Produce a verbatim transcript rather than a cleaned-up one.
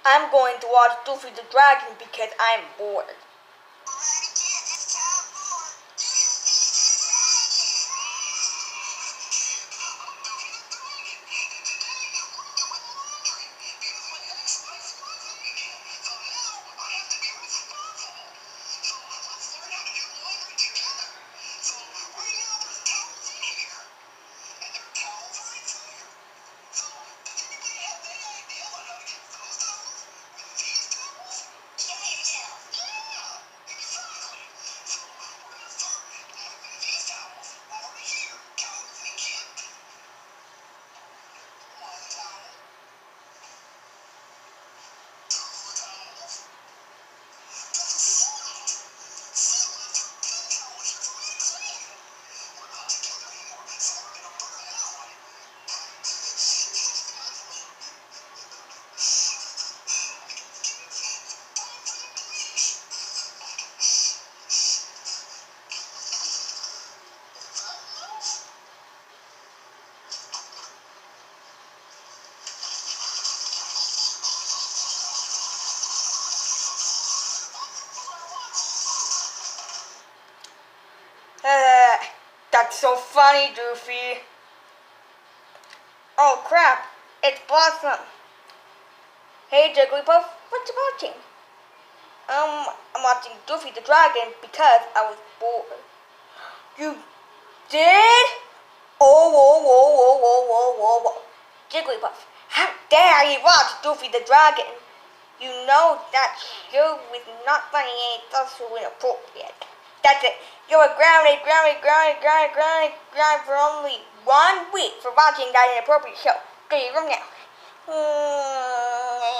I'm going to watch Doofy the Dragon because I'm bored. Uh, that's so funny, Doofy. Oh crap, it's Blossom. Hey Jigglypuff, what you watching? Um, I'm watching Doofy the Dragon because I was bored. You did? Oh, whoa, whoa, whoa, whoa, whoa, whoa, whoa. Jigglypuff, how dare you watch Doofy the Dragon? You know that show was not funny and it's also inappropriate. That's it. You were grounded, grounded, grounded, grounded, grounded, grounded for only one week for watching that inappropriate show. Go to your room now.